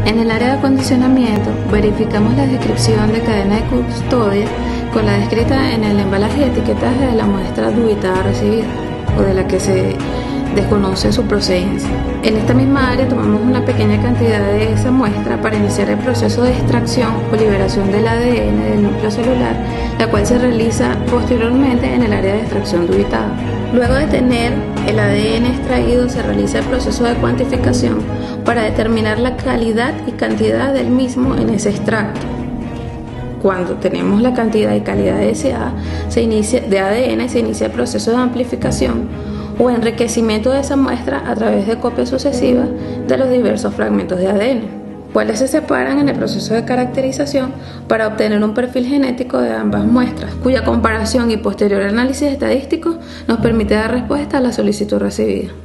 En el área de acondicionamiento, verificamos la descripción de cadena de custodia con la descrita en el embalaje y etiquetaje de la muestra dubitada recibida o de la que se desconoce su procedencia. En esta misma área tomamos una pequeña cantidad de esa muestra para iniciar el proceso de extracción o liberación del ADN del núcleo celular, la cual se realiza posteriormente en el área de extracción dubitada. Luego de tener el ADN extraído, se realiza el proceso de cuantificación para determinar la calidad y cantidad del mismo en ese extracto. Cuando tenemos la cantidad y calidad deseada de ADN, se inicia el proceso de amplificación o enriquecimiento de esa muestra a través de copias sucesivas de los diversos fragmentos de ADN, cuales se separan en el proceso de caracterización para obtener un perfil genético de ambas muestras, cuya comparación y posterior análisis estadístico nos permite dar respuesta a la solicitud recibida.